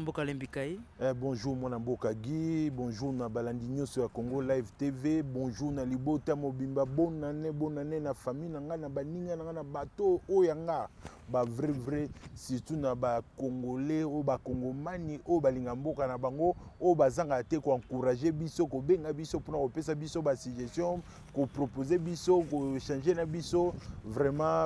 Mboka Lembikai. Bonjour mon Mboka Guy, bonjour na Balandinho sur Congo Live TV, bonjour na Libota Mobimba, bonne année na famille na nga na baninga na bateau oyanga ba vrai surtout na ba congolais ou ba congomani ou balinga mboka na bango o bazanga te ko encourager biso ko benga biso pour na opesa biso ba suggestion ko proposer biso ko changer na biso vraiment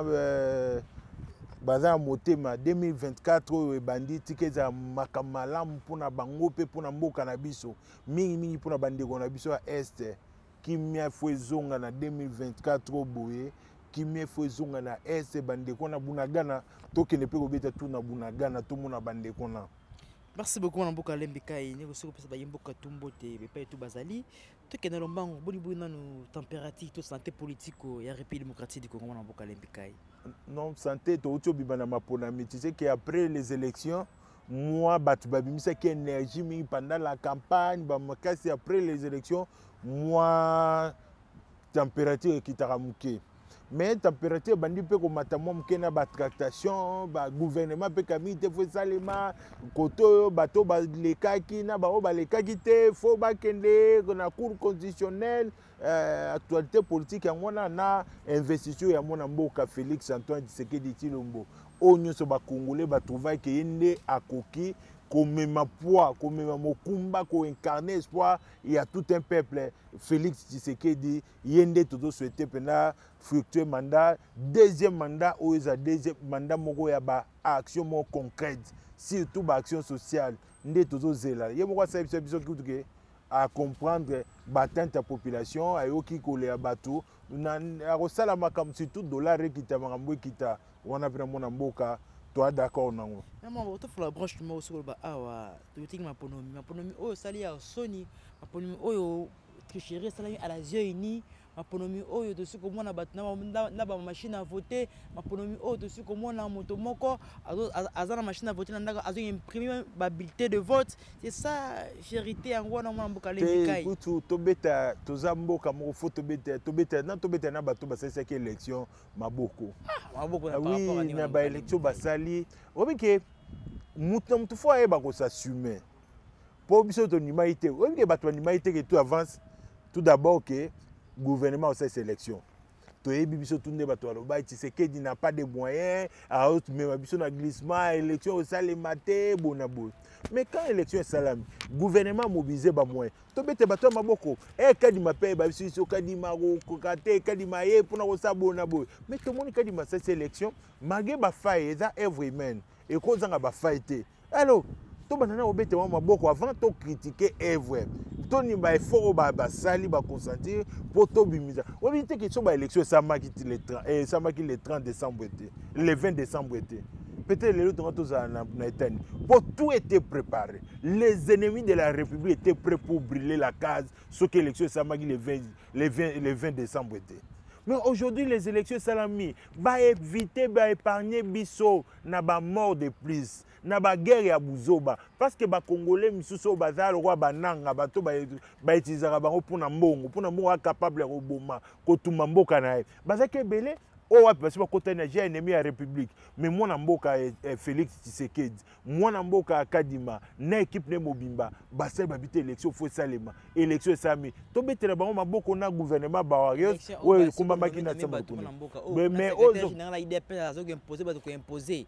baza motema 2024 bandi tikeza makamalam pona bango pe pona mboka na biso mingi pona bandeko na biso ya este kimia fwezonga na 2024 boye kimia fwezonga na este bandeko na bunagana tokende pe kobeta tu na bunagana to mona bandeko na. Merci beaucoup Mboka Lembikai. Ni ko pesa ba yimboka tumbote be pa tu bazali to kena lombango boni na no température to santé politique ya République démocratique du Congo Mboka Lembikai. Non, santé, tu sais qu'après les élections, moi, babimisa qui énergie pendant la campagne, après les élections, moi, température qui t'a ramouké. Mais température, bandi peut comme matamom kena ba tractation, ba gouvernement peut kami te faut salema, koto bateau ba lekaki na ba o ba lekaki te faut ba kende na cour constitutionnelle. Actualité politique yango na investiture ya mona mboka Félix Antoine Tshisekedi Tshilombo onyo so ba congolais ba trouver que yende akoki komema poids komema mokumba ko incarner espoir il y a tout un peuple. Félix Tshisekedi yende todo souhaiter pena fructueux mandat deuxième mandat ou eza deuxième mandat moko ya ba action mo concrète surtout ba action sociale nde todo zela ye moko sa biso kutuke à comprendre batante population ayoki kolea bato na akosala makambo surtout dollar ekita makambo ekita wana pena mona mboka toi d'accord nango maman to la branche mo so ba awa to tingi maponomi oyo sali ya soni maponomi oyo tricherie sali à la Unis maponomi oyo to suko mona bato na ba machine à voter maponomi oyo to suko mona moto moko azana machine à voter na ndaka azo imprimer ba bulletin de vote. C'est ça vérité en wana mona Mboka Lembikai. Écoute to beta to zamboka mo faut to beta na bato basasa ki élection maboko maboko na oui na ba élection basali obike mutu fo ayeba ko s'assumer pour biso to nimaité obike bato nimaité que tout avance tout d'abord que gouvernement au cette élection. Tshisekedi n'a pas de moyens, mais glissement, élection au salé maté, bonabo. Mais quand l'élection est salami, gouvernement mobilisé ba moins. Tobete bato maboko. Kadima paye ba biso kadima ko kate kadima ye pour na sa bonabo. Mais tout le monde kadima cette élection, magé ba faille za every man. Et ko zanga ba faille. Alors to banana obete wa maboko avant to critiquer every toni ba effort ba sali ba consentir pour to bimiza obite que so ba élection ça maki le 30 et ça maki le 30 décembre été le 20 décembre été peut-être les autres na Etani pour tout était préparé les ennemis de la République étaient prêts pour brûler la case ce que l'élection ça maki le 20 décembre été. Mais aujourd'hui, les élections salami, va éviter, va épargner biso, na ba mort de plus, na ba guerre ya buzoba. Parce que ba Congolais, misuso bazar, roi bananga, bato ba utiliser bango pour na mbongo capable de roboma, kotuma mboka na ye. Bazake belé, oh ouais, parce que côté j'ai ennemi à République, mais moi na mboka Félix Tshisekedi, moi na mboka Kadima, na équipe ne mobimba, basel babité élection faut salema, élection sami. To betela bango maboko na gouvernement bawarios, ouais kumba makina tsamba ko. Mais ozo général IDP azo imposer ba ko imposer.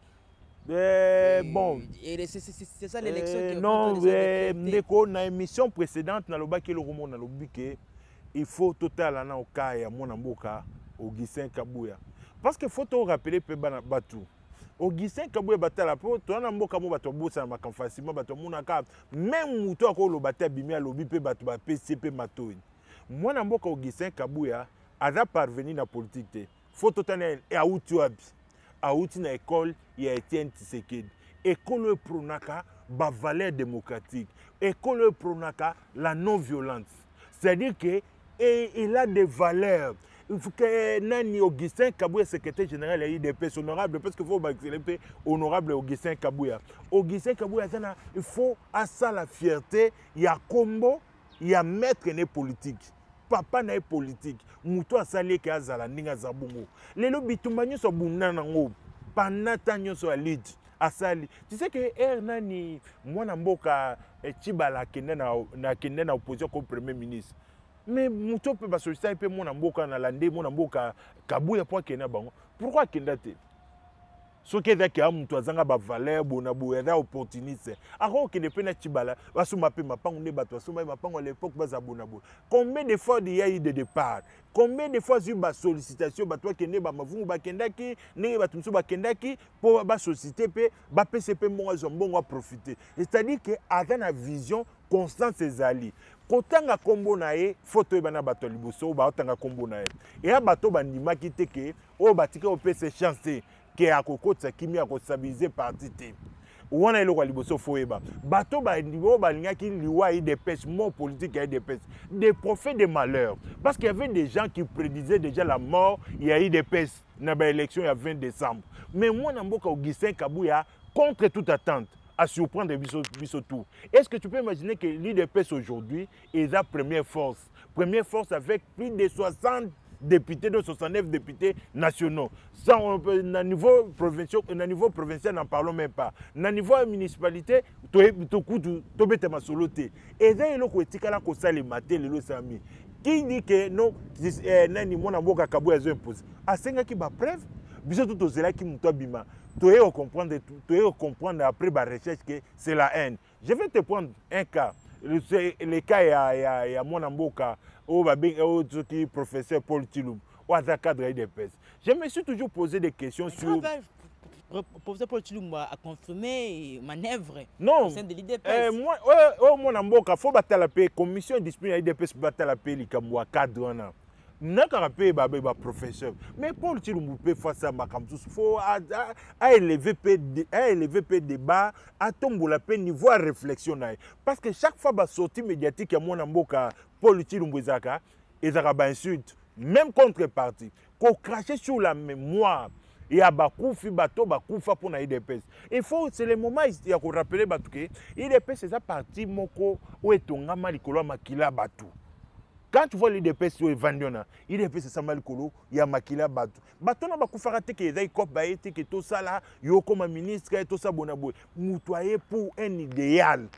Bon, c'est ça l'élection. Non, ndeko na émission précédente na lobaki le romo na lobike, il faut total na okaya mona mboka Augustin Kabouya. Parce qu'il faut te rappeler que Batou. Augustin Kabouya batala po to na mboka mo bato bosa na facilement bato munaka même muto ko lo batta bimia lobi pe bato ba PCP matoi. Moi na mboka Augustin Kabouya aza parvenir na politique te. Faut totalement et auti na école ya Etienne Tshisekedi. École pronaka ba valeur démocratique. École pronaka la non violence. C'est-à-dire que il a des valeurs. Il faut que Nani Augustin Kabouya, secrétaire général de l'IDP, honorable, parce qu'il faut accélérer honorable Augustin Kabouya. Augustin Kabouya, il faut à ça la fierté, il y a combo, il y a maître né politique. Papa n'est politique. Mouto a salé qui a zala ninga zabungo. Les lobby tumbanyo so bunana ngo. Panata nyo so lead. asali. Tu sais que nani mwana mboka Tshibala kende na opposition comme premier ministre. Mais muto pe ba solliciter pe mwana mboka na lande mwana mboka Kabuya po kende bango. Pourquoi kende te? Soki ezaki ya mutu azanga ba valeur bona boya za opportuniste. Ako kende pe na Tshibala basuma pe mapango nde bato basuma mapango à l'époque baza bona bo. Combien de fois il y a eu de départ? Combien de fois il y a eu ba sollicitation bato kende ba mavungu ba kendaki ndenge bato musu ba kendaki po ba solliciter pe ba PCP mbongo zombongo profiter. C'est-à-dire que aza na vision constante ezali. Kotanga kombo na ye photo ebana bato liboso ba otanga kombo na ye. Et ya bato bandimaki te ke o batika o pese chance ke akokotsa kimi akostabiliser parti te. Wana eloko liboso foeba. Bato bandimo balingaki liwa yi des pêches mort politique et des pêches, des prophètes de malheur parce qu'il y avait des gens qui prédisaient déjà la mort, il y a eu des pêches na ba élection il y a 20 décembre. Mais moi na mboka Augustin Kabuya contre toute attente à surprendre biso tout. Est-ce que tu peux imaginer que l'IDPS aujourd'hui est la première force avec plus de 60 députés, de 69 députés nationaux. Ça, au niveau provincial, n'en parlons même pas. Au niveau municipalité, tout est ma soloté. Et là, il y a le sami. Qui dit que non, nani mona mboka Kabuya zo impose. Asenga ki ba preuve, biso tout ozela ki muto bima. Tu es comprendre après ma recherche que c'est la haine. Je vais te prendre un cas. Le cas il y a mon amboka au professeur Paul Tshilumbu ou à cadre de pèse. Je me suis toujours posé des questions sur professeur Paul Tshilumbu a confirmé manœuvre non au sein de l'IDPS. Moi mon amboka faut battre la paix commission discipline IDPS battre la paix likamwa cadre na. N'a pas ba professeur mais Paul Tshilumbu peut faire ça makamtus faut à élever peu débat à tomber la peine niveau réflexion parce que chaque fois ba sortie médiatique ya mon mboka Paul Tshilumbu ezaka ba insulte même contrepartie qu'on cracher sur la mémoire et à bakufi bato bakufa pour na IDPS. Il faut c'est le moment il y a qu'on rappeler batu que IDPS c'est ça parti moko ou etongama likolo makila batu. Quand tu vois l'IDPS sur Vandiona, l'IDPS c'est Samal Kolo, il y a Makila Batou. Batou n'a pas pu faire que les cop baïté que tout ça là, yo comme ministre et tout ça bonabou. Moutoyer pour un idéal.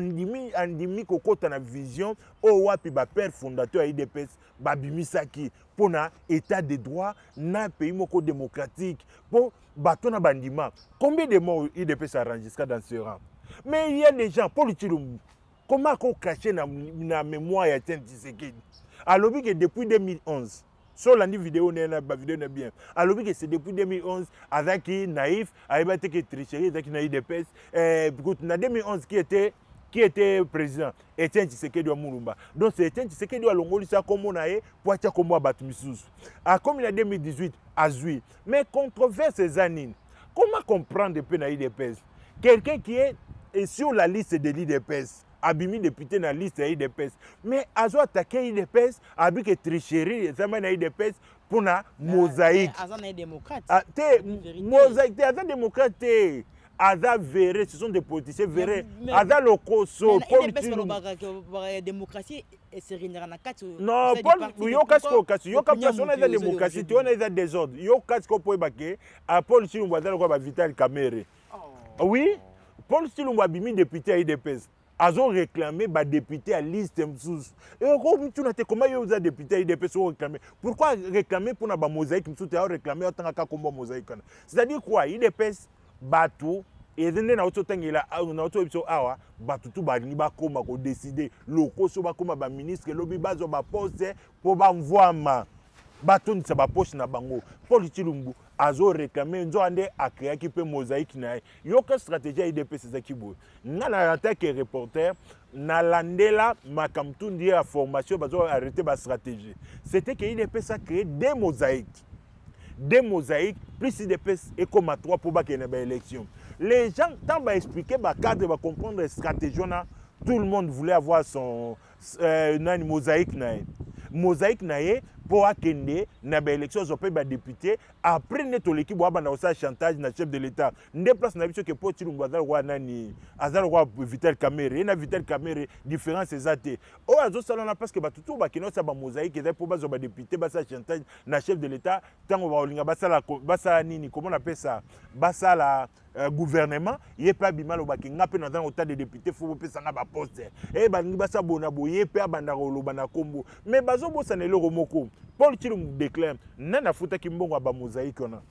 Andimi koko ta na vision o wapi ba père fondateur IDPS Babimisaki pour na état de droit na pays moko démocratique pour batou na bandima. Combien de morts IDPS arrange jusqu'à dans ce rang? Mais il y a des gens Paul Tshilumbu. Comment qu'on cache na mémoire ya Etienne Tshisekedi? Alors que depuis 2011, sur la vidéo n'est bien. Alors que c'est depuis 2011 avec naïf, avec qui tricherie, avec naïf de pèse. En 2011 qui était président, Etienne Tshisekedi wa Mulumba. Donc c'est Etienne Tshisekedi wa Longoli ça comme on a pour acheter comme Batmisous. Comme il a 2018 à Zui. Mais controverse ces années. Comment comprendre depuis naïf de pèse? Quelqu'un qui est sur la liste de l'IDPS. Abimi député dans la liste IDPS. Mais Azo attaqué IDPS, Abi que tricherie, ça m'a IDPS pour la mosaïque. Azan est démocrate. Mosaïque, Azan démocrate. Azan verré, ce sont des politiciens verrés. Azan locoso, Paul Tshilumbu. La démocratie c'est rien na kati. Non, Paul, yo kasko kasi, yo kapation na démocratie, tu on a des désordres. Yo kasko po ebake, a Paul Tshilumbu azan ko ba Vital Kamerhe. Oui, Paul Tshilumbu abimi député IDPS. Ils ont réclamé des députés à liste Msous. Et comment ils ont député à IDPS réclamé? Pourquoi réclamer pour la mosaïque Msous et réclamer autant qu'à mosaïque? C'est-à-dire quoi? IDPS bateau et ils ont auto bateau tout bani ba koma ko décider loko so ba koma ba ministre lobi bazo ba poste pour ba envoyer bateau ne ba poche na bango. Paul Tshilumbu azo réclamé nzo ande a créé qui peut mosaïque na yo ka stratégie IDPS c'est qui bo na en tant que reporter na landela makamtundi ya formation bazo arrêter ba stratégie c'était que IDPS a créé des mosaïques plus IDPS et comme à 3 pour ba na ba élection les gens tant ba expliquer ba cadre ba comprendre stratégie na tout le monde voulait avoir son mosaïque nae pour akende na ba élection zo pe ba député après neto l'équipe wa bana osa chantage na chef de l'état ndé place na biso que Paul Tshilumbu azal wa nani azal wa Vital Kamerhe na Vital Kamerhe différence ezate o azo salona parce que ba tutu ba kino sa ba mosaïque ezai pour ba zo ba député ba sa chantage na chef de l'état tango ba olinga ba sala nini comment on appelle ça ba sala gouvernement ye pe abima lobaki nga pe dans autant de députés faut pe sanga ba poste e balingi basa bona boye pe abanda koloba na kombo mais bazo bosana eloko moko Paul Tshilombo déclare nana futaki mbongo ba mosaïque ona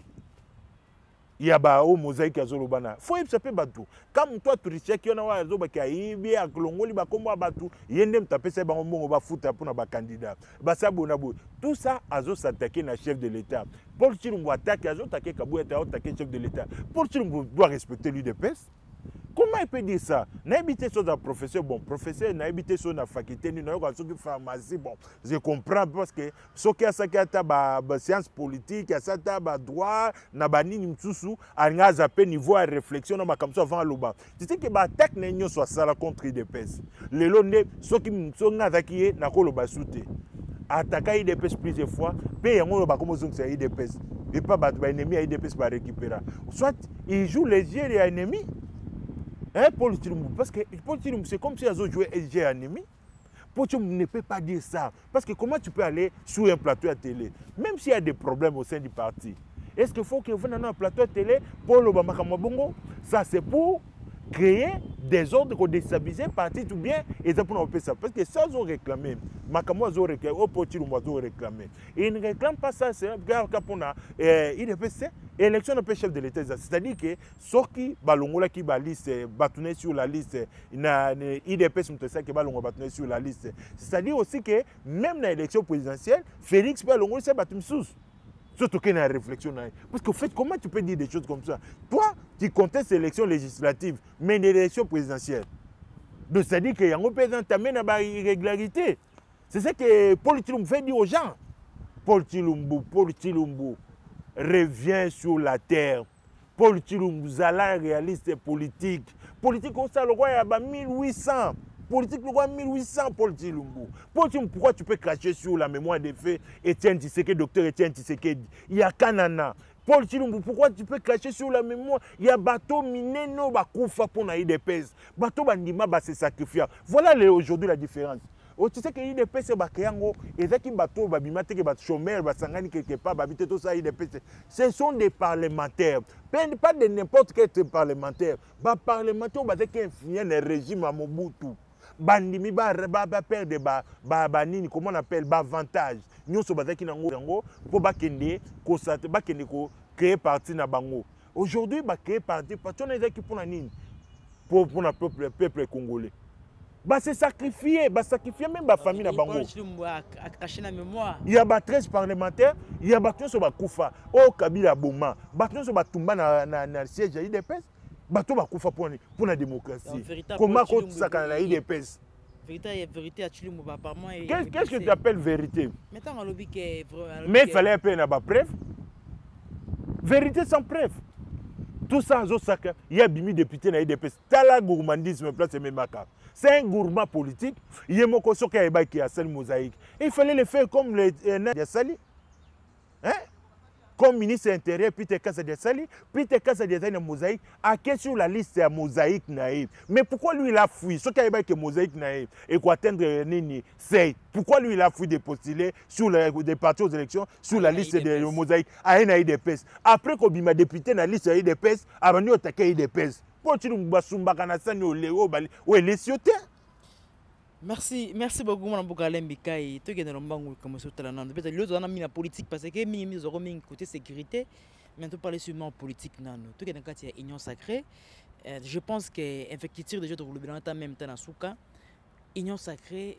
ya ba o mosaïque azolobana faut yebisa pe bato comme toi touristia ki ona wa azobaki ayibi akolongoli bakombo bato yende mtapesa bango mbongo bafuta mpona bacandidat basa bona bo tout ça s'attaquer na chef de l'État. Paul Tshilombo attaque attaquer Kabouya attaquer chef de l'État. Paul Tshilombo doit respecter l'UDPS. Comment il peut dire ça? N'a habité sur un professeur, bon, professeur, n'a habité sur une faculté, n'a pas sur une pharmacie, bon, je comprends parce que ce qui a ça qui a science politique, a ça a droit, n'a pas ni mtsusu, a n'a zappé niveau à réflexion, n'a pas comme ça avant l'oba. Tu sais que l'attaque n'est soit ça la contre l'UDPS. Les longs, ceux qui sont attaqués, n'a pas l'oba souté. Attaquer l'UDPS plusieurs fois, payer un oba comme on c'est l'UDPS. Et pas battre l'ennemi à l'UDPS par récupérer. Soit il joue les yeux des ennemis. Hein, Paul Tshilombo, parce que Paul Tshilombo, c'est comme si ils ont joué SG ennemi. Paul Tshilombo ne peut pas dire ça. Parce que comment tu peux aller sur un plateau à télé, même s'il y a des problèmes au sein du parti, est-ce qu'il faut que vous veniez dans un plateau à télé pour le Bamakamabongo? Ça, c'est pour créer des ordres pour déstabiliser le parti tout bien et ça pour nous ça. Parce que ça, ils ont réclamé. Makamo, ils ont réclamé. Paul Tshilombo, ils ont réclamé. Et ils ne réclament pas ça. C'est il est élection de chef de l'État, c'est-à-dire que ceux qui balongola qui balise batouné sur la liste, IDPS qui balongola batouné sur la liste, c'est-à-dire aussi que même dans l'élection présidentielle, Félix balongola c'est battu sous. Surtout qu'il y a une réflexion. Parce qu'en fait, comment tu peux dire des choses comme ça? Toi, tu contestes l'élection législative, mais l'élection présidentielle. Donc c'est-à-dire qu'il y a un président qui amène à irrégularité. C'est ça que Paul Tshilombo fait dire aux gens. Paul Tshilombo revient sur la terre. Paul Tshilombo, Zala réaliste politique. Politique comme ça, le roi, il y a 1800. Politique, le roi, 1800, Paul Tshilombo. Paul Tshilombo, pourquoi tu peux cracher sur la mémoire des faits Étienne Tshisekedi, docteur Étienne Tshisekedi? Il y a Kanana. Paul Tshilombo, pourquoi tu peux cracher sur la mémoire? Il y a bateau Mineno, Bakoufa pour naï des pèses. Bateau Bandima, se sacrifier. Voilà aujourd'hui la différence. Tu sais que l'IDPS c'est bakéango et ça qui bateau babimate que bat chômeur basangani quelque part babité tout ça IDPS ce sont des parlementaires pas de n'importe quel parlementaire ba parlementaire ba que influer le régime à Mobutu bandimi ba perdre ba nini comment on appelle ba avantage nyonso bazaki nango pour bakende ko bakende ko créer parti na bango aujourd'hui ba créer parti on est qui pour na nini pour na peuple congolais. Se sacrifier même la famille na bango. Il y a 13 parlementaires, il y a battu sur Bakoufa, au Kabila Boma, battu sur Batumba na siège à IDPS, battu Bakoufa pour la démocratie. Comment ça quand la IDPS? Vérité à Tshilombo apparemment. Qu'est-ce que tu appelles vérité? Mais il fallait appeler na ba preuve. Vérité sans preuve. Tout ça, il y a bimi député na IDPS. Tala gourmandisme place Memaka. C'est un gourmand politique. Il y a mon conseil qui a Sali Mosaïque. Il fallait le faire comme le Sali. Hein? Comme ministre intérieur, Peter Kassa Sali. Peter Kassa Sali Mosaïque. À quel sur la liste à Mosaïque naïf. Mais pourquoi lui il a fui? Ce qui a Mosaïque naïf et quoi atteindre Nini, c'est pourquoi lui il a fui de postuler sur des partis aux élections sur la liste de Mosaïque à IDPS. Après qu'on a député dans la liste de IDPS, avant de attaquer IDPS. Merci beaucoup mon amboka Lembikai. Tu es mbangu comme ça tout l'année. Peut-être l'autre on a mis la politique parce que minimi nous aurons mis côté sécurité. Mais on parler seulement politique nano. Tu es dans le cadre union sacrée. Je pense que effectivement déjà dans le bilan en même temps na souka union sacrée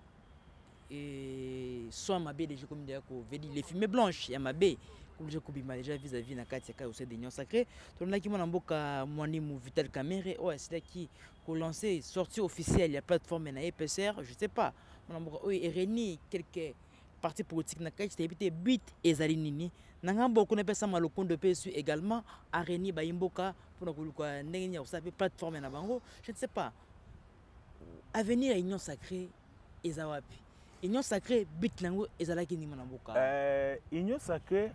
et soit mabé déjà comme dire ko veut dire les fumées blanches ya mabé. Comme je coupe déjà vis-à-vis de la Katia aussi d'union sacrée. Tout le qui m'a emboka Mwanimu Vital Kamere, oh c'est là qui a lancé sortie officielle la plateforme na EPSR, je sais pas. Mon emboka oui Reni quelques partis politiques na Katia c'était but ezalinini. Nangambo qu'on appelle ça malokon de PSU également à Reni ba imboka pour nous quoi n'engagner ça plateforme na bango, je ne sais pas. Avenir union sacrée ezawapi. Union sacrée but nango ezalaki ni mon emboka. Union sacrée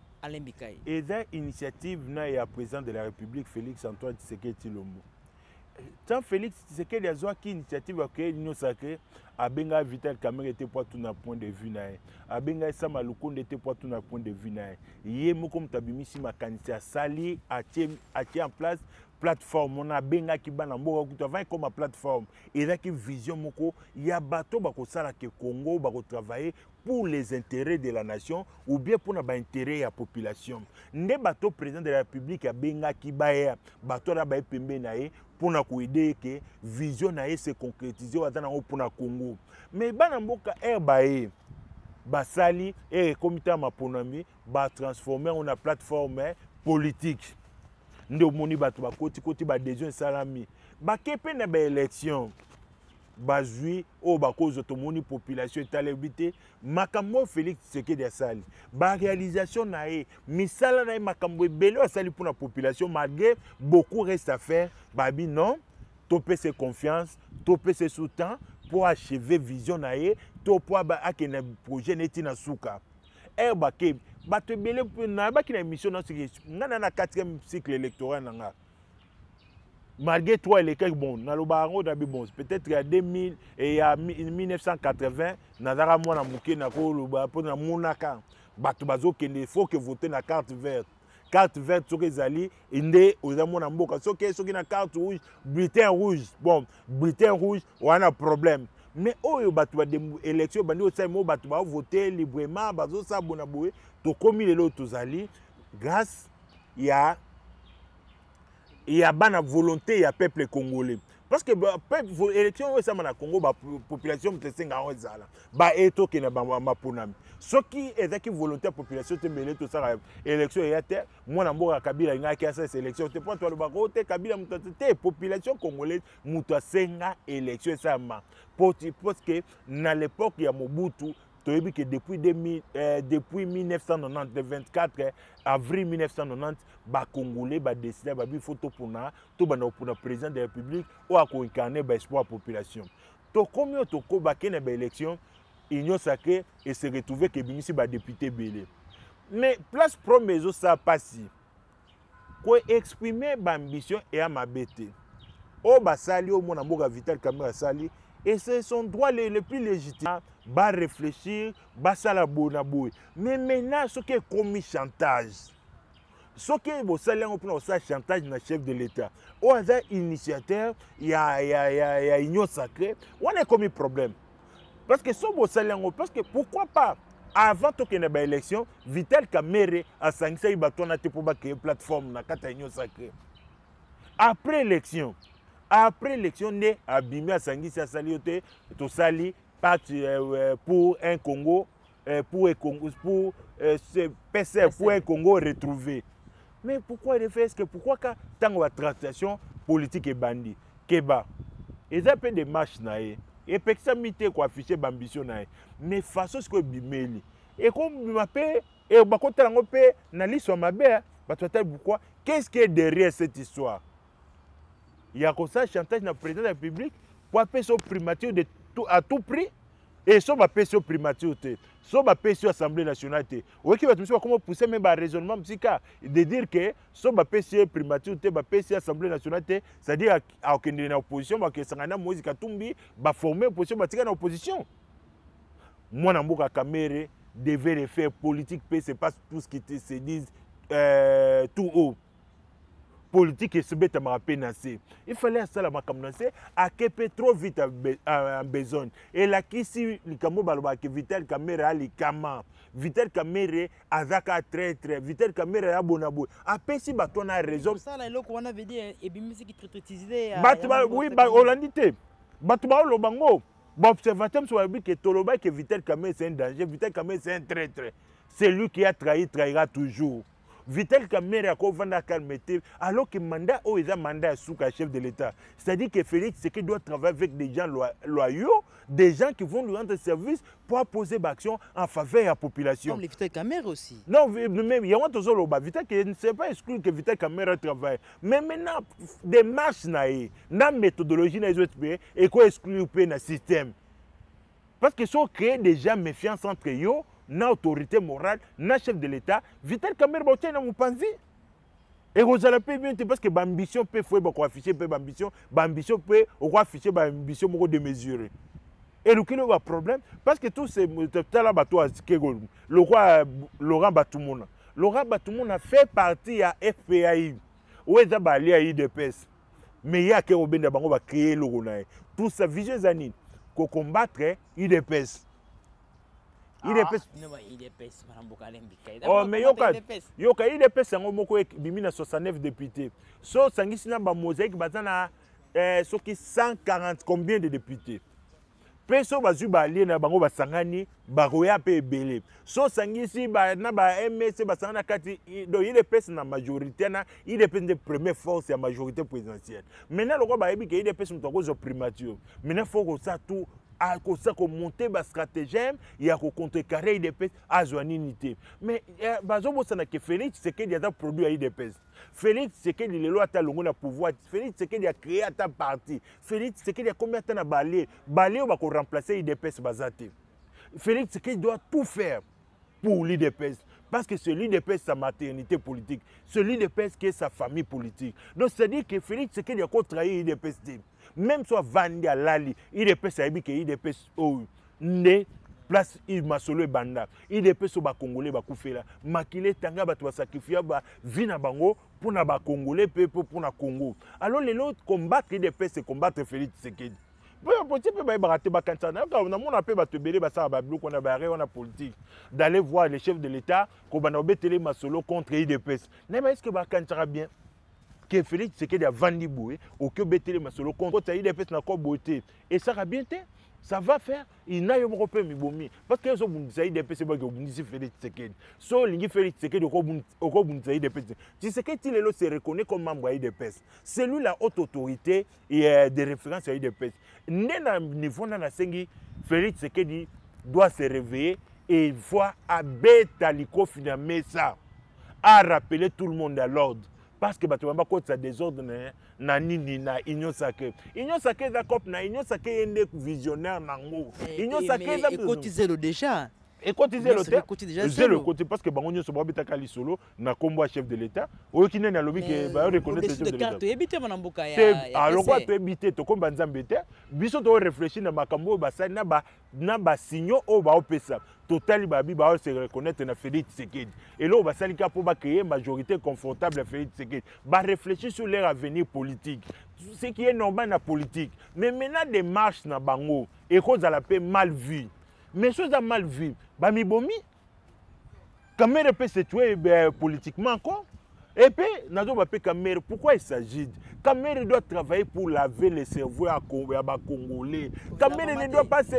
Alembikai. Et l'initiative na président de la République Félix Antoine Tshisekedi Tshilombo. Tant Félix Tshisekedi azwaki initiative ya créer l'union sacrée, abenga Vital Kamerhe était pour tout na point de vue nae, abenga Sama Lukonde était pour tout na point de vue nae. Yé moko mutabimisi makanisi asali atie en place plateforme on a benga ki bana mboka kutu avant comme plateforme et là qui vision moko ya bato bako sala ke Congo bako travailler pour les intérêts de la nation ou bien pour na ba intérêt ya population. Nde bato président de la République ya benga ki baya bato na ba pembe na ye pour na aider que vision na ye se concrétiser watana pour na Congo. Mais bana mboka baye basali et comité maponami ba transformer en une plateforme politique. Nde omoni bato bakoti koti ba adhésion salami ba kepe na ba élection bazui o bakozo tomoni population etalebité makambo Félix Tshisekedi asali ba réalisation na ye misala na ye makambo ebele asali pour la population malgré beaucoup reste à faire babi non topé ses confiance topé ses soutien pour achever vision na ye to pour ba akena projet neti na suka bake bato ebele na baki na émission na ngana na 4e cycle électoral nanga malgré toi élections bon na lobango na bon peut-être il y a 2000 et il y a 1980 na dara mwana muke na ko loba pour na monaka bato bazo kende faut que voter na carte verte soki ezali inde oza mwana mboka soki na carte rouge bulletin rouge wana problème. Mais oyo bato ba élection bandi osai mo bato ba voter librement bazo sa bona boye to komi lelo tozali grâce ya bana volonté ya peuple congolais parce que peuple élection ça na Congo ba population mtesenga ezala ba eto ke na ba maponami soki ezaki volonté population te mele to ça élection ya te mwana mboka Kabila ngaki asa élection te point to ba kote Kabila mutate population congolaise mutasenga élection ça ma parce que na l'époque ya Mobutu toyebi que depuis 1990 le 24 avril 1990 ba congolais ba décider ba bi photo pour na to ba na président de la République ou a ko incarner ba espoir population to combien to ko ba kene ba élection union sacrée et se retrouver que bimisi ba député belé mais place promeso ça passi ko exprimer ba ambition et à ma bête o ba sali o mona mboka Vital Kamerhe sali. Et c'est son droit le plus légitime. Bah réfléchir, bah ça la bonne. Mais maintenant, ce qui est commis chantage, ce qui est bon, ça là chantage dans le chef de l'État. Au hasard initiateur, il y a union sacrée. On a commis problème. Parce que ce bon ça parce que pourquoi pas avant qu'il y ait une élection, Vital Kamerhe a sanctionné une plateforme dans la union sacrée. Après l'élection. Après l'élection, né abîmé à Sangisi à Saliote, to sali pour un Congo, pour un Congo retrouvé. Mais pourquoi il fait ce pourquoi tant la transaction politique est bandit, Keba, ils ont fait des marches naé, et personne mité quoi afficher ambition naé, mais façon ce que bimeli. Et comme m'appelle et bakota ngopé na liso mabe, pourquoi qu'est-ce qui est derrière cette histoire? Il y a comme ça chantage dans le président de la République pour appeler son primature à tout prix et son appeler son primature son appeler sur l'Assemblée nationale oui qui va tout comment pousser même un raisonnement de dire que son appeler sur primature appeler sur l'Assemblée nationale c'est-à-dire à aucune opposition que Sangana Moïse Katumbi va former opposition va tirer dans l'opposition. Moi Namboka Kamerhe devait le faire politique c'est pas tout ce qui se dit tout haut. Politique et se bête à pénacé. Il fallait ça la macamnancé à kepe trop vite en besoin. Et là qui si le camo balba que Vital Kamerhe a les kama. Vital Kamerhe a zaka très Vital Kamerhe a bonabo. Après si baton a raison. Ça là on avait dit et bimisi qui traité oui bah holandité. Batba lo bango. Bon observateur soit dit que Toloba que Vital Kamerhe c'est un danger. Vital Kamerhe c'est un traître. C'est lui qui a trahi trahira toujours. Vital Kamerhe a vendre calmeté alors que mandat est un mandat sous chef de l'État. C'est-à-dire que Félix Tshisekedi doit travailler avec des gens loyaux, des gens qui vont lui rendre service pour poser d'action en faveur de la population. Comme les Vital Kamerhe aussi. Non, même il y a un Vital qui ne sait pas exclure que Vital Kamerhe travaille. Mais maintenant, des marches na méthodologie na et qu'on exclut le système. Parce que si on crée déjà méfiance entre eux, na autorité morale, na chef de l'État, Vital Kamerhe Bautia na Mupanzi. Et vous allez bien parce que l'ambition peut faire afficher l'ambition peut afficher l'ambition démesurée. Et le a problème parce que tous ces là le roi Laurent Batoumona. Laurent Batoumona fait partie à FPAI. Où est à IDPS. Mais il y a que Robin Bango va créer le Ronaï. Tout ça, vieux années, qu'on combattre IDPS. IDPS. Oh, mais IDPS, c'est 69 députés. So, c'est un mosaïque, c'est 140 combien de députés? Peso bazu ba lié na bango basangani baroya pe belé so sangisi ba na ba MS basangana kati do il est na majorité na il est de première force ya majorité présidentielle maintenant le ba ebi ke il est mutoko zo primature maintenant faut que ça tout à ça ko monter ba stratagème ya ko contrecarrer IDPS azwani unité mais bazo bosana ke Félix c'est que il y a produit à IDPS Félix c'est que les lois talongo na pouvoir Félix c'est qu'il a créé ta parti Félix c'est qu'il y a combien de temps à balé on va remplacer IDPS bazate Félix c'est qu'il doit tout faire pour l'IDPS parce que c'est l'IDPS sa maternité politique c'est l'IDPS qui est sa famille politique donc c'est à dire que Félix c'est qu'il a contrarié l'IDPS même soit Vandi à Lali IDPS a dit que IDPS né place il masolo banda IDPS so ba congolais ba kufela makile tanga ba to sacrifier ba vina bango pour na ba congolais pour na Congo alors les autres combattre IDPS c'est combattre Félix Tshisekedi politique d'aller voir les chefs de l'État contre IDPS. Est-ce que bien que Félix Tshisekedi a vendu boué ou que Bétélé Masolo contre IDPS n'a pas beauté et ça va bien ça va faire il n'a eu européen mibomi parce que so bunza IDPS c'est pas que bunzi Félix Tshisekedi so lingi Félix Tshisekedi au bunza IDPS Tshisekedi lelo se reconnaît comme membre de IDPS c'est lui la haute autorité et de référence à IDPS nena niveau na sengi Félix Tshisekedi doit se réveiller et voir à Betaliko finalement ça à rappeler tout le monde à l'ordre parce que tu vas pas ça désordre na nini na Union Sacrée d'accord na Union Sacrée est visionnaire nango Union Sacrée et cotiser le déjà et cotiser le côté parce que bango so ba beta kali solo na combo chef de l'État o qui na lobby que ba reconnaître le chef de l'État éviter mon mboka ya alors quoi peut éviter to komba nzambete biso to réfléchir na makambo ba sa na ba signaux o ba opesa total babi ba se reconnaître na Félix Tshisekedi et là on va salika pour ba créer majorité confortable à Félix Tshisekedi ba réfléchir sur leur avenir politique ce qui est normal na politique mais maintenant des marches na bango et cause à la paix mal vue mais chose à mal vue ba mi bomi Kamere peut se tuer politiquement quoi et puis nazo ba pe Kamere pourquoi il s'agit Kamere doit travailler pour laver les cerveaux à Congolais Kamere ne doit pas se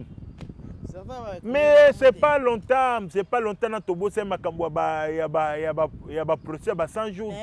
mais c'est pas longtemps na tobo c'est makambo ya ba procès ba 100 jours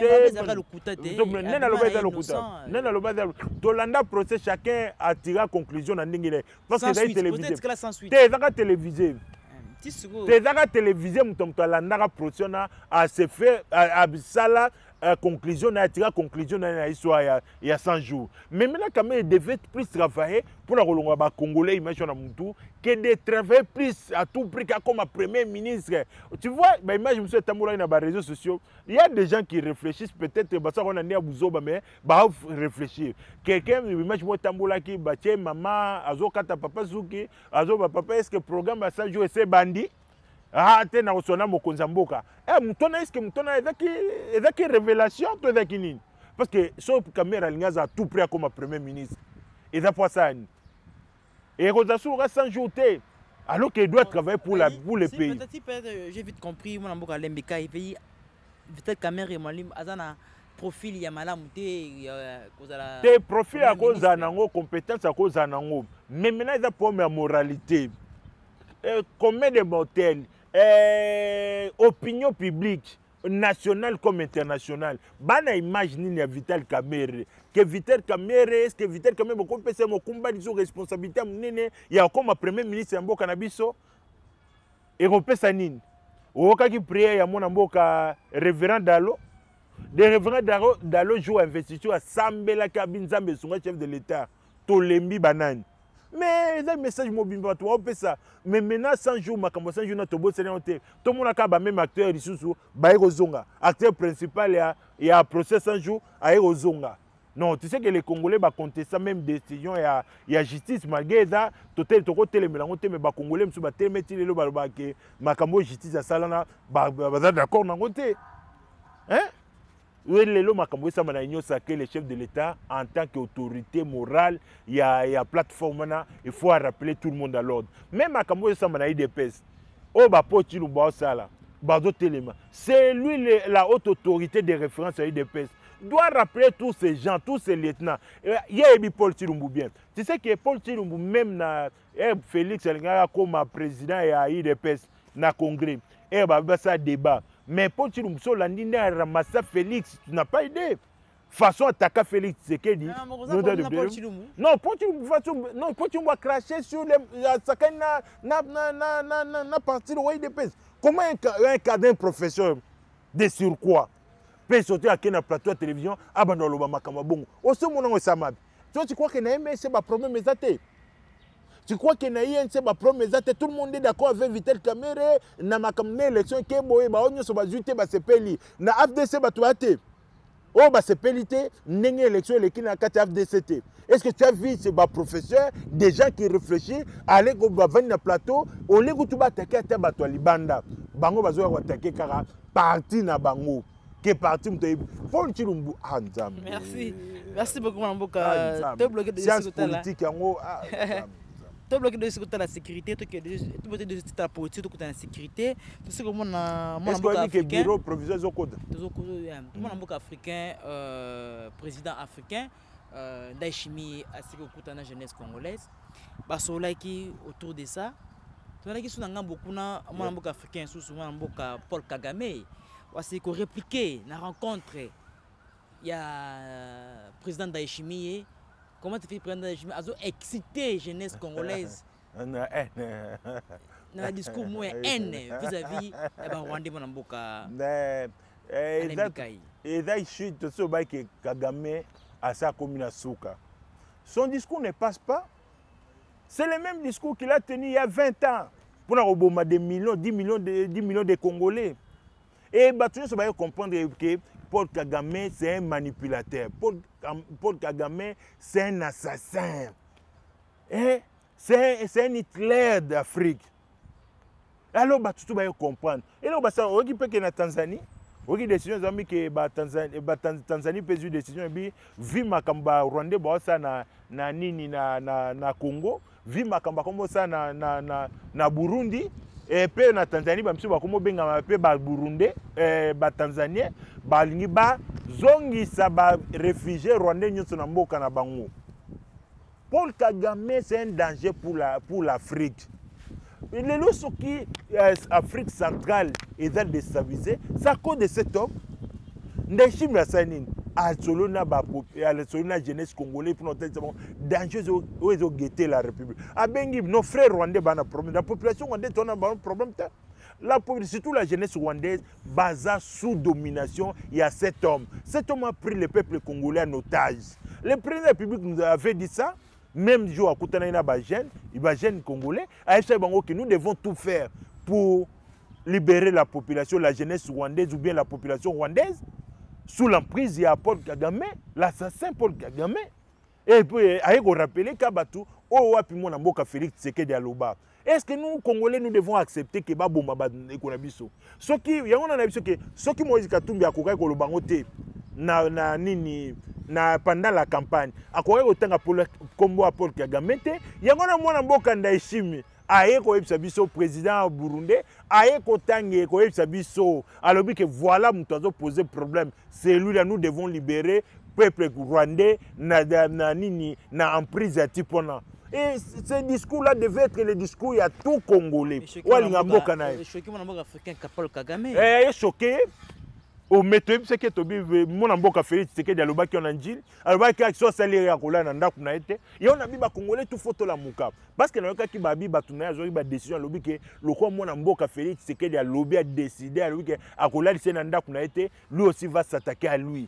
nena lo baza tolanda procès chacun a tiré conclusion na ndingile parce que c'est télévisé télévisé tezaka télévisé muto alandaka procès na a se fait à bisala conclusion na tira conclusion na histoire il y a 100 jours mais maintenant quand même il devait plus travailler pour la kolonga ba congolais image na mutu que de travailler plus à tout prix comme premier ministre tu vois ba image monsieur tambola na ba réseaux sociaux il y a des gens qui réfléchissent peut-être ba ça on a né à buzoba mais ba réfléchir quelqu'un image moi tambola qui ba tie maman azokata papa zuki azoba papa est-ce que programme ba 100 jours c'est bandi ah tena osona mokonza mboka mutona est-ce que mutona ezaki révélation to ezaki nini parce que so caméra lingaza tout près comme premier ministre eza pour ça et Rosasura 100 jours alors qu'il doit travailler pour le pays peut-être j'ai vite compris mon mboka lembeka il veut Vital Kamerhe Mwalim azana profil ya malamu te kozala te profil à cause nango compétence à cause nango mais maintenant il a problème de moralité combien de mortels opinion publique nationale comme internationale bana imagine ni Vital Kamerhe que Vital Kamerhe est-ce que Vital Kamerhe beaucoup peut mon combat de responsabilité munene ya comme premier ministre ya mboka na biso et on peut ça nini oka ki prière ya mona mboka révérend Dalo de révérend Dalo joue investiture à Sambela Kabinzambe son chef de l'État Tolembi banane mais un message mobile tu vois ça mais maintenant 100 jours makambo 100 jours na tobo c'est noté tout le monde a même acteur isusu ba zonga acteur principal ya procès 100 jours a zonga. Non, tu sais que les Congolais va contester ça même décision il y a justice malgré ça totel to côté les mélange mais ba Congolais msu ba telemeti le ba ke makambo justice ya salana ba d'accord na côté hein. Oui, les makambo ça mana union sacrée le chef de l'État en tant qu'autorité morale il y a plateforme là il faut rappeler tout le monde à l'ordre même makambo ça mana IDPS oh ba poti lu ba sala ba do telema c'est lui la haute autorité de référence à IDPS doit rappeler tous ces gens, tous ces lieutenants. Il y a Paul Chilumbu bien. Tu sais que Paul Chilumbu, même na, Félix comme président et à IDPS, na congrès, il y a ça débat. Mais Paul Chilumbu, sur la ligne à ramasser Félix, tu n'as pas idée. Façon attaquer Félix, c'est qu'il dit. Non, Paul Chilumbu va cracher sur les. Na partie de IDPS. Comment un cadre, un professeur de surcroît? Peut sortir à un plateau de télévision, abandonner le makamabong. Au ce moment où ça m'a. Toi, tu crois que c'est ma problème exacté? Tu crois que c'est ma problème exacté? Tout le monde est d'accord avec Vitel Kamere, na makamne élection qui est boé, ba onyo so ba juté ba sepeli, na FDC ba tuate. Oh ba sepelité, n'engue élection l'équipe na kata FDCT. Est-ce que tu as vu ces professeurs, des gens qui réfléchissent, aller au venir plateau, au lieu de attaquer à Tabato Libanda, bango bazo attaquer kara parti na bango. Qui est parti Paul Chilumbu merci. Merci beaucoup Mamboka. Tu bloqué de ce côté là. Tu bloqué de ce côté la sécurité, tu bloqué de ce côté la politique, tu côté la sécurité. Tu sais comment mon Mamboka africain. Bureau provisoire au code. Mon Mamboka africain, président africain, Ndayishimiye asiko kuta na jeunesse congolaise. Basola qui autour de ça. Tu vois qui sont dans beaucoup na mon Mamboka africain sous mon Mamboka Paul Kagame. C'est qu'on répliquer la rencontre. Il y a le président Ndayishimiye. Comment tu fais le président Ndayishimiye? Il a excité la jeunesse congolaise. Dans le discours moins haine vis-à-vis de Rwanda Mboka. Et là, il chute sur le que Kagame a sa commune Souka. Son discours ne passe pas. C'est le même discours qu'il a tenu il y a 20 ans. Pour avoir des millions, 10 millions de Congolais. Et tu dois comprendre que Paul Kagame, c'est un manipulateur. Paul Kagame, c'est un assassin. C'est un Hitler d'Afrique. Alors, tu dois comprendre. Et là, on peut que la Tanzanie, on a décision que la Tanzanie peut une décision, vu Makamba Rwanda, na Congo, vu Makamba comme ça na Burundi. Et puis na Tanzanie ba msiba komo benga mape ba Burundi ba Tanzanie ba lingi ba zongi sa ba réfugiés rwandais nyonso na mboka na bango. Paul Kagame c'est un danger pour l'Afrique. Les lorsque l'Afrique centrale est déstabilisée, c'est à cause de cet homme. Ndayishimiye Assanine a solo na jeunesse congolaise pour notre danger où ils ont guetté la République. A bengi nos frères rwandais ont un problème. La population rwandaise a un problème. Surtout la jeunesse rwandaise basée sous domination, il y a cet homme. Cet homme a pris le peuple congolais en otage. Le président de la République nous avait dit ça. Même jour à Koutanaïna Bajen congolais, que nous devons tout faire pour libérer la population, la jeunesse rwandaise ou bien la population rwandaise. Sous l'emprise, il y a Paul Kagame, l'assassin Paul Kagame. Et puis, il faut rappeler qu'Abatou, Oapimon Namboka Félix Tshisekedi Aloba. Est-ce que nous, Congolais, nous devons accepter que Babomba Ekonabiso? Ce qui, il y a un avis que ce qui Moïse Katumbi a couru au Bangote, pendant la campagne, a couru au temps pour le combo à Paul Kagame, il y a un Namboka Ndayishimiye. Aye ko yebisa biso président Burundi aye ko tangi ko yebisa biso alors que voilà muto azo poser problème c'est lui là nous devons libérer peuple rwandais na emprise tipona et ce discours là devait être le discours il y a tout congolais walinga mboka na choqué mon mboka africain Paul Kagame choqué au météo c'est que tobi mon mboka Félix Tshisekedi alobaki on anjil alobaki action salaire ya kolana ndaku na ete et on a biba congolais tout photo la muka parce que na yoka ki ba biba tuna zo ba décision alobi ke lokwa mon mboka Félix Tshisekedi alobi a décidé alobi ke akolali c'est na ndaku na ete lui aussi va s'attaquer à lui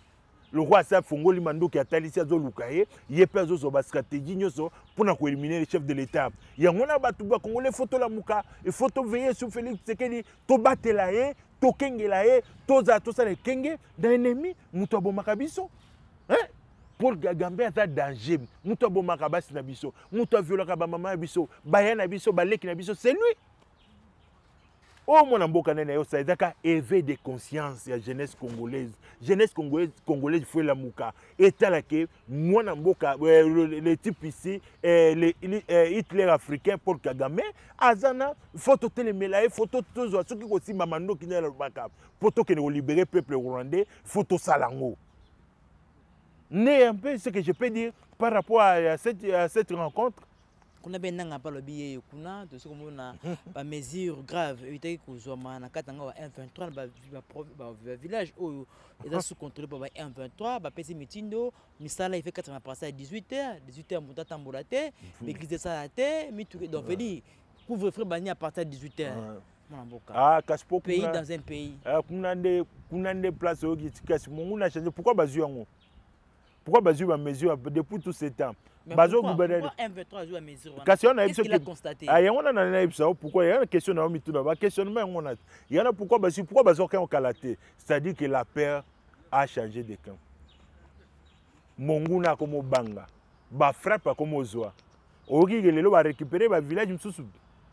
le roi sa fongoli mandoki atalisi azoluka ye ye pe azozoba stratégie nyonso mpona koéliminer le chef de l'état yango na bato bakongole photo lamuka photo veiller sur Félix Tshisekedi tobatela ye tokengela ye tozala tosala ekenge na ennemi moto abomaka biso Paul Kagame aza danger moto abomaka basi na biso moto aviolaka bamama na biso baya na biso baleki na biso c'est lui. Oh mon amboka nene yo ça ezaka éveil de conscience ya jeunesse congolaise il faut la muka etala ke mon amboka le type ici Hitler africain Paul Kagame azana photo telemela photo tozo soki ko simba mando kinela baka photo ke libérer peuple rwandais photo salango né un peu ce que je peux dire par rapport à cette rencontre. Kuna benanga pa lobi kuna to soko mona ba mesure grave éviter ko zoma na katanga wa M23 ba village oyo eza sous contrôle ba M23 ba pesi mitindo misala il fait 80 passer à 18h muta tambola te l'église ça te mi tout donc veut dire couvre-feu bani à partir de 18h mon mboka ah kaspo pays dans un pays kunande place oyo kasi mungu na changer pourquoi bazu yango pourquoi bazu ba mesure depuis tout ce temps bazo gouverner M23 joue à mesure question na il a constaté ah yango na na ebisa pourquoi il y a une question na mituna ba questionnement yango na il y en a pourquoi bazo quand kalaté c'est-à-dire que la peur a changé de camp monguna comme banga ba frappe comme ozwa oki lelo ba récupérer ba village msusu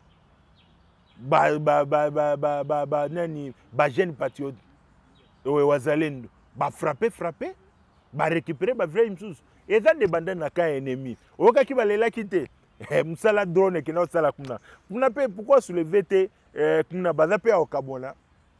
nani ba jeune patriote wazalendo ba frapper ba récupérer ba village msusu et ça dépendait na ka ennemi oka ki balela kité musala drone ki na sala kuna pe pourquoi soulever te kuna bazape au kabona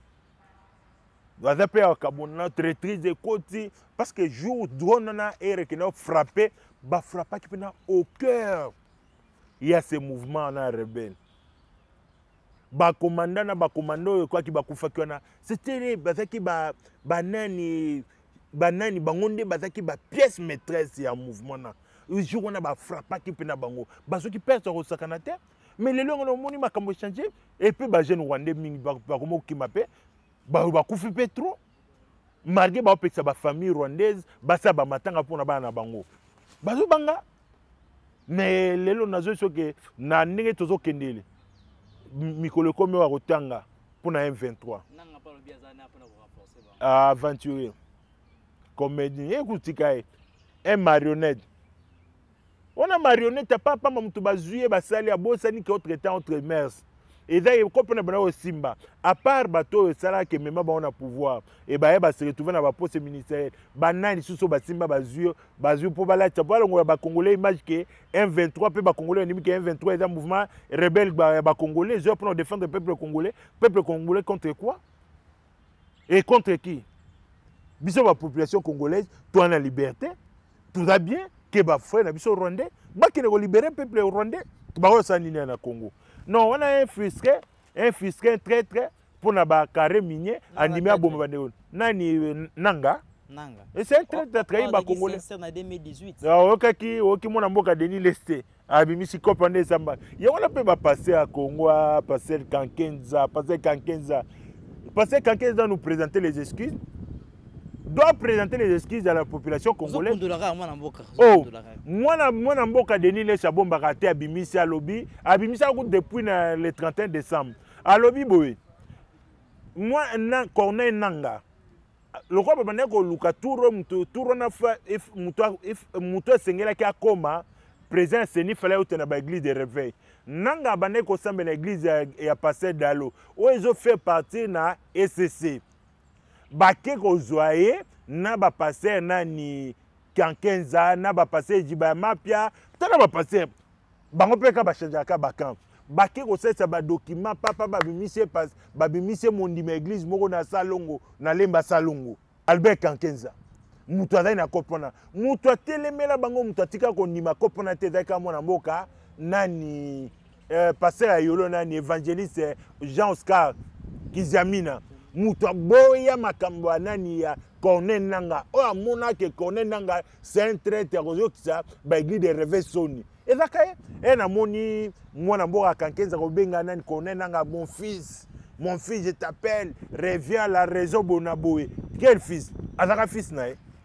traîtrise de côté parce que jour drone na ere qui na frapper ba frappa qui na au cœur il y a ces mouvements na rebelle ba commando quoi qui ba kufaki na c'était bazaki ba nani banani bangonde bazaki ba pièce maîtresse ya mouvement na jour on a ba frappa ki pena bango bazo ki perte ko sakana te mais le longo moni makambo changer et puis ba jeune rwandais mingi ba komo ki mape ba kufi pe trop marqué ba peksa ba famille rwandaise ba sa ba matanga pona bana bango bazo banga mais lelo nazo soke na ndenge tozo kendele mikolo komi wa rotanga pona M23 nanga pa lo biazana pona ko renforcer ba aventurier comédien écoute un marionnette on a marionnette pas mutu bazuye basali abosani ke autre temps entre mers et ça il comprend bana au simba à part bateau sala ke même ba on a pouvoir et ba se retrouver na ba poste ministériel banani suso ba simba bazuye pour bala tchapala ngo ba congolais image que M23 pe ba congolais ennemi que M23 est un mouvement rebelle ba congolais je pour défendre le peuple congolais contre quoi et contre qui? Biso la population congolaise, toi en la liberté, tout va bien, que ba frère na biso rwandais, ba qui ne libérer peuple rwandais, ba ko sanini na Congo. Non, on a un frustré très pour na ba carré minier animé à bomba bandeo. Nani nanga. Et c'est très ba congolais. C'est en 2018. Ah okaki mona mboka Denis Lesté. Abimisi kopande samba. Ya on a peut ba passer à Congo, passer Kankenza nous présenter les excuses. Doit présenter les excuses à la population congolaise. Oh, moi mboka Denis le Chabomba raté abimisi à lobby, depuis le 31 décembre. À lobby boy. Moi na corner nanga. Le roi babane ko luka touro na fa muto sengela ki akoma président seni fallait utena ba église de réveil. Nanga bane ko sambe na église ya passer dalo. O ils ont fait partie na SCC. Bake kozwaye na ba passer nani Kankenza na ba passer Jiba Mapia tana ba passer bango peka ba changer ka bakam bake ko sesa ba document papa babimise mondima église moko na salongo na lemba salongo Albert Kankenza mutu azali na kopona mutu atelemela bango mutu atika kondima kopona te zaka mona mboka nani passer ayolo nani évangéliste Jean Oscar Kizamina mutu boya makambo nani ya Corneille Nanga o amona ke Corneille Nanga c'est un traiteur ozokisa ba église de réveil soni ezaka na moni mwana mboka Kankenza ko benga nani Corneille Nanga mon fils je t'appelle reviens à la raison bonaboé quel fils azaka fils na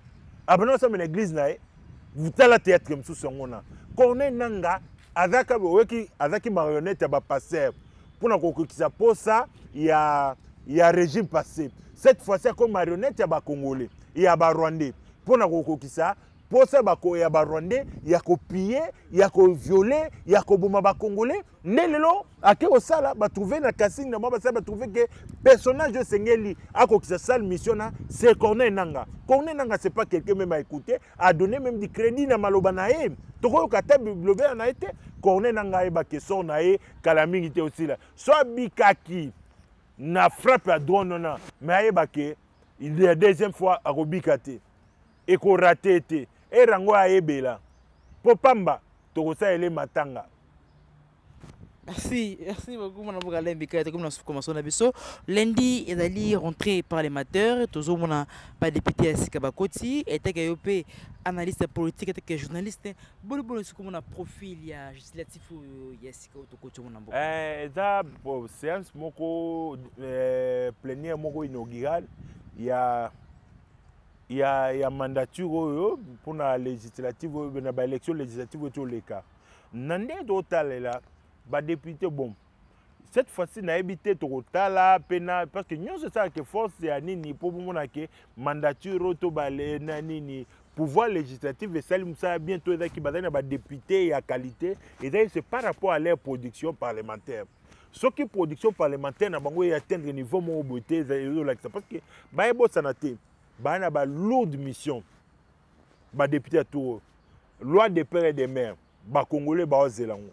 abana sa mena église na vous tala théâtre msusu ngona Corneille Nangaa azaki marionnette ya ba pasteur pour na kokokisa posa ya régime passé. Cette fois-ci comme marionnette ya ba congolais ya ba rwandais pour na kokokisa posa ya ba rwandais ya kopiller ya ko violer ya ko boma ba congolais nelelo ake osala ba trouver na casting na ba trouver que personnage de Sengeli akokisa sale mission na c'est Corneille Nangaa. Corneille Nangaa c'est pas quelqu'un même à écouter, a donné même du crédit na maloba na ye. Toko kata bibliothèque na été Corneille Nangaa ba question na ye kala mingi te aussi là. Soit bikaki na frappe à drone na mais ayeba ke il y a deuxième fois à robikate et ko raté été et rango ayebela popamba toko sa ele matanga. Merci beaucoup, mon avocat Lembika. Comme nous commençons à lundi, il est rentré parlementaire. Toujours mon pas député à Sikabakoti. Et t'es analyste politique, t'es journaliste. Bon, c'est comme un profil législatif ou Yassika Otokocho mon avocat. Ça, séance moko plénière moko inaugurale. Il y a mandature pour la législative, la élection législative tous les cas. Nandé total là. Ba député bon cette fois-ci na habité totala pena parce que nous c'est ça que force ya nini pour mona ke mandature to balé na nini pouvoir législatif et salim ça bientôt ezaki bazana ba député ya qualité et c'est par rapport à leur production parlementaire. Ce qui production parlementaire na bango ya atteindre niveau mo beauté parce que ba ebo sanate ba na ba lourde mission ba député à tout loi des pères et des mères ba congolais ba ozelango.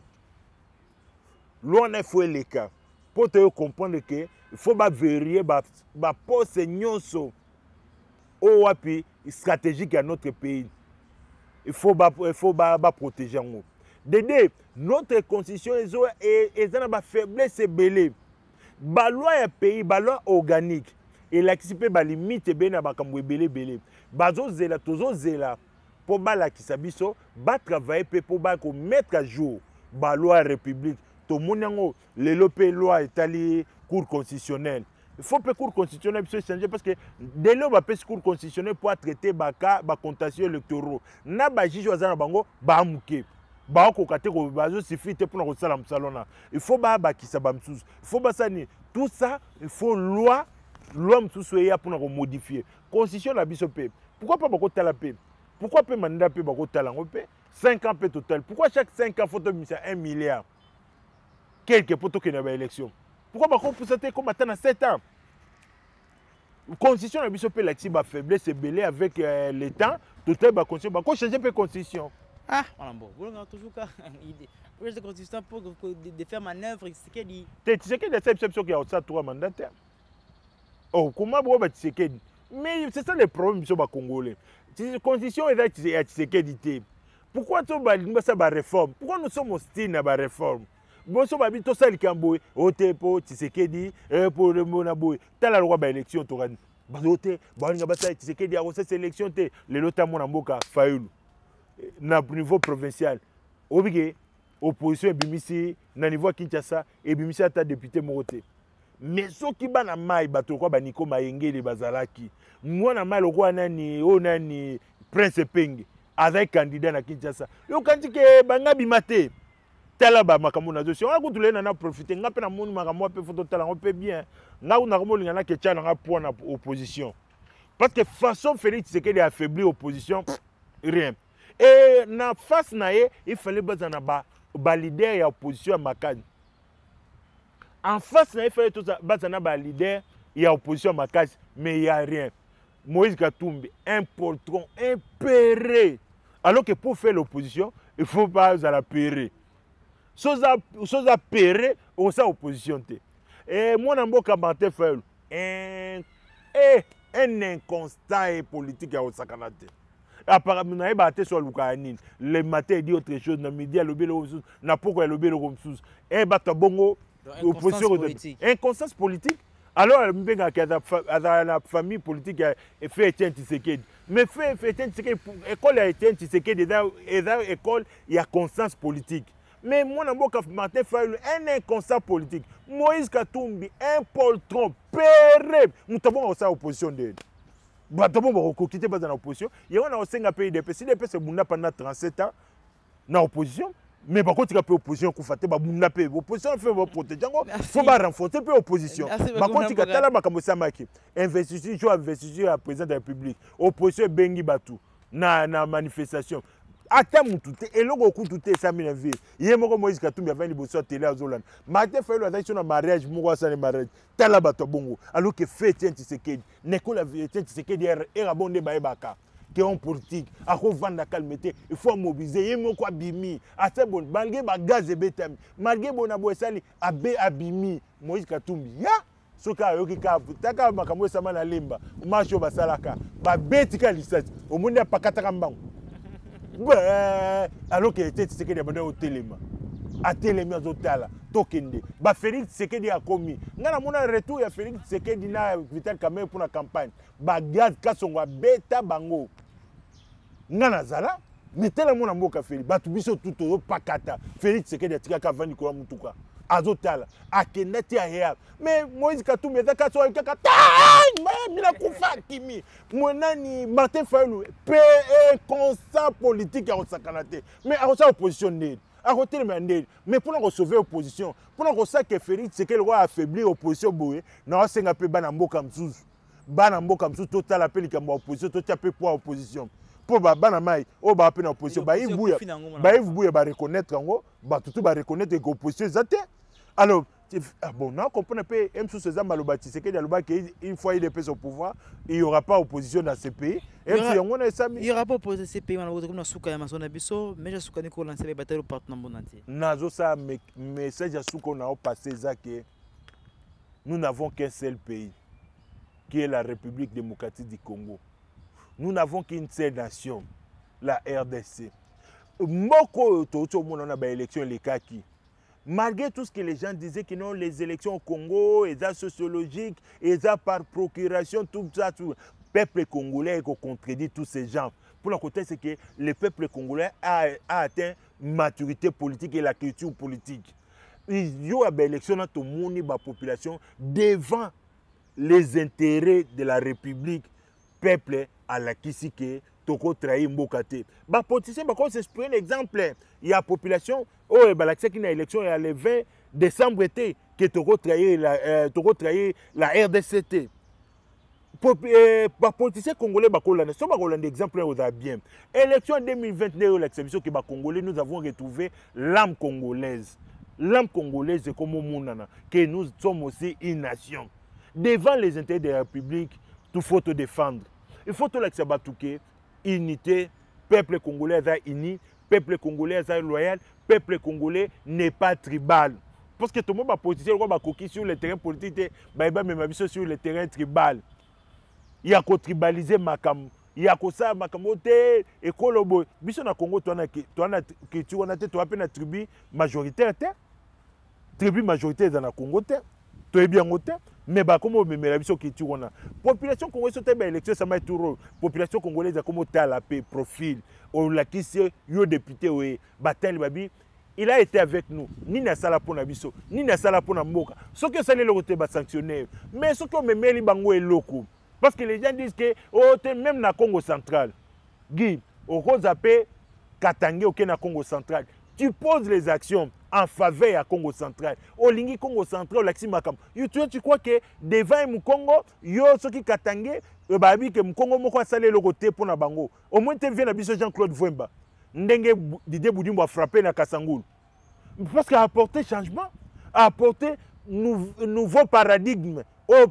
L'on a fait les cas pour te comprendre que il faut vérifier ma poste nyonso au wapi stratégique à notre pays. Il faut protéger nous. Notre constitution est une faiblesse belé. Ba loi ya pays, ba loi organique. Et l'accepter ba limite ben na ba kamwe belé. Bazo zela tozo zela pour ba la kisabiso ba travailler pour ba ko mettre à jour ba loi république. Tout le monde les loi étalée cour constitutionnelle. Il faut que la cour constitutionnelle puisse changer parce que dès lors la cour constitutionnelle pour traiter les cas de contentieux électoraux. Na ba juge wazana bango ba muke. Ba ko kate ko bazo suffit pour na sala msalona. Il faut ba kisa ba msusu. Il faut ba sani tout ça il faut loi msusu ya pour na modifier. Constitution la biso pe. Pourquoi pas bako tala pe? Pourquoi pas mandat pe bako tala ngo pe? 5 ans pe total. Pourquoi chaque 5 ans faut te mettre 1 milliard? Quelques potos qui n'ont pas d'élection. Pourquoi on peut s'attendre comme attendre 7 ans? La constitution a bien sûr la faiblesse et belé avec le temps. Tout est la constitution. Pourquoi changer la constitution? Ah, on a bon. Vous avez toujours idée. Pour la constitution pour de faire manœuvre, c'est ce dit. Tu sais que c'est l'exception qui a ça 3 mandataires. Oh, comment vous avez dit? Mais c'est ça le problème sur les Congolais. La constitution est là, c'est dit. Pourquoi tu as une réforme? Pourquoi nous sommes hostiles à la réforme? Bonso babi to sali kamboy otepo Tshisekedi pour le monaboy tala loi ba élection to gani bazote balinga basa Tshisekedi a cette élection te le lota mona mboka fayulu na niveau provincial obige opposition bimisi na niveau Kinshasa et bimisi ata député moté mais soki bana mai bato kwa baniko mayengeli bazalaki mwana mai lokwa nani o nani Prince Penge avec candidat na Kinshasa yo kandike banga bimate tala ba makambo na dossier on a kutule na profiter ngape na moni makambo pe photo tala on peut bien nga na kombo lingana ke tchala nga point na opposition parce que façon Félix Tshisekedi a affaibli opposition rien et na face na ye il fallait bazana ba leader ya opposition makani en face na il fallait tout ça bazana ba leader ya opposition makani mais il y a rien. Moïse Katumbi un poltron impéré alors que pour faire l'opposition il faut pas la pérer. Chose à pérer, on s'est opposition. Et moi, je suis un inconstant politique à Osakanate. Apparemment, il y a sur le le matin, il dit autre chose, le midi, il y a autre chose, il y a pourquoi il y a autre chose. Et il y a opposition politique. Inconstance politique. Alors, il y a la famille politique qui fait Étienne Tshisekedi. Mais fait Étienne Tshisekedi, l'école a Étienne Tshisekedi, l'école, il y a constance politique. Mais moi, je Martin Fayulu, un inconstant politique. Moïse Katumbi, un poltron, péré. Nous avons aussi opposition de bato bon bakokokite baza na opposition yango na osenga pe IDPS IDPS ebunda pendant 37 ans na opposition mais bakotika pe opposition kufa te babunda pe opposition fait ba protéger yango faut ba renforcer pe opposition bakotika tala makambo samaki investiture jo investiture ya président de la République opposition bengi batu na manifestation ata mutu te eloko okutu te esami na ville ye moko Moïse Katumbi avandi liboso ya télé azolanda Martin Fayulu azali so na mariage moko asala mariage tala bato bongo alors que fait Etienne Tshisekedi nekola Etienne Tshisekedi era bonde bayebaka que on politique ako vanda calme te il faut mobiliser ye moko abimi ata bon malgré ba gaz ebetami malgré bona boesali abimi Moïse Katumbi ya soka ayoki ka taka makambo esama na lemba marche basalaka babetika lisasi omundi apakataka mbango alors que Etienne Tshisekedi abanda otelema atelemi azotala tokende ba Félix Tshisekedi akomi ngana mona retour ya Félix Tshisekedi na Vital Kamerhe pour la campagne ba gaz kasongo beta bango ngana zala metela mona mboka Félix batu biso tuto pakata Félix Tshisekedi atikaka vandi ko mutuka azotala akendati ya mais Moïse Katumbi ezaka so kaka mina kufa kimi monani Martin Fayulu pe constant politique ya osakana te mais akosa opposition nde akotelema mandeli mais pour nous sauver opposition pour nous ça que Félix Tshisekedi va affaiblir opposition boye na osenga pe bana mboka msusu total appel likambo opposition total pe pour opposition pour bana mai o ba pe na opposition ba ibuya ba reconnaître ngo ba tutu ba reconnaître que opposition zate alors bon non comprendre pe M sous ces maloba Tshisekedi aloba que une fois il est au pouvoir il y aura pas opposition dans ce pays il y aura pas opposition dans ce pays on a comme na suka ya masona biso mais je suka ni ko lancer ba bataille partout dans entier nazo ça message ya suka on a passé ça que nous n'avons qu'un seul pays qui est la République démocratique du Congo. Nous n'avons qu'une seule nation, la RDC. Moko toto mon on a ba élection les kaki. Malgré tout ce que les gens disaient que non, les élections au Congo, et ça sociologique, et ça par procuration, tout ça, tout. Le peuple congolais a contredit tous ces gens. Pour le côté, c'est que le peuple congolais a atteint maturité politique et la culture politique. Il y a une élection dans tout le monde, la population, devant les intérêts de la République, peuple à la Kisike, toko trahi mbokate. Ba politicien ba ko s'exprimer l'exemple. Il y a population oh ba l'accès qui na élection il y a le 20 décembre été que toko trahi la RDCT. Ba politicien congolais ba ko lana so ba ko lana exemple au bien. Élection 2022 l'exception que ba congolais nous avons retrouvé l'âme congolaise. L'âme congolaise est comme monana que nous sommes aussi une nation. Devant les intérêts de la République, tout faut te défendre. Il faut te l'accepter. Unité, peuple congolais est uni, peuple congolais est loyal, peuple congolais n'est pas tribal. Parce que tout le monde va politicien, va coquille sur le terrain politique, même sur le terrain tribal. Il y a qu'à tribaliser makam, il y a qu'à ça makamote et kolobo. Biso na Congo, tu as une tribu majoritaire, tribu majoritaire dans le Congo, tu es bien côté. Mais bah comment me la biso qui tu on a population congolaise c'était ba élection ça m'a tout population congolaise a comme ta la paix profil on la qui c'est yo député oui batel babi il a été avec nous ni na sala pour na biso ni na sala pour na mboka ce que ça les côté ba sanctionner mais ce que me meli bango eloko parce que les gens disent que oh même na Congo central Guy au zappé Katangé au na Congo central tu poses les actions en faveur à Congo central. Au lingi Congo central, l'axi makam. Tu crois que devant le Congo, yo ce qui katangé, babi que le Congo moko salé le côté pour na bango. Au moins tu viens à biso Jean-Claude Vwemba. Ndenge Didier Boudimbo a frappé na Kasangul. Parce qu'il a apporté changement, a apporté nouveau paradigme.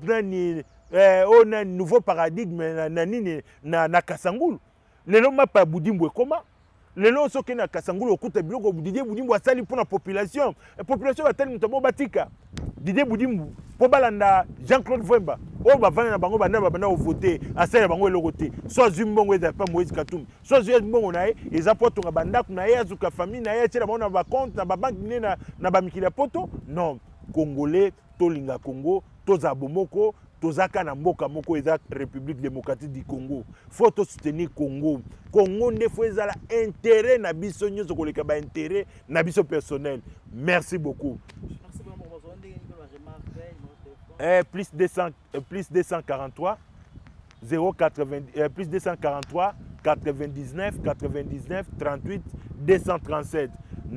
On a un nouveau paradigme na Kasangul. Le nom pas Boudimbo comment? Les gens qui sont Kasangulu okuta biloko Didier Boudimbo asali pour la population. La population va tellement mutambo batika. Didier Boudimbo po balanda Jean-Claude Vwemba. O ba vana na bango bana voter asali bango elokote. Soit Zimbongo eza pas Moïse Katumbi. Soit Zimbongo na ye eza poto nga bandako na ye azuka famille na ye tela bango na ba compte na ba banque na ba mikila poto. Non, Congolais tolinga Congo, toza bomoko tozaka na mboka moko eza République démocratique du Congo. Faut soutenir Congo. Congo ne faut ezala intérêt na biso nyoso koleka ba intérêt na biso personnel. Merci beaucoup. Merci beaucoup. Plus 243 plus 243 99 99 38 237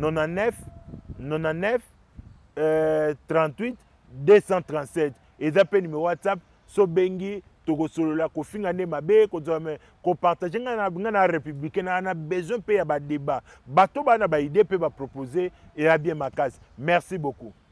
99 38 237 eza pe numéro WhatsApp so bengi tokosolola kofinga nde mabe kopartage nga na républicain na besoin pe ya ba débat bato bana ba idée pe ba proposer et ya bien makasi. Merci beaucoup.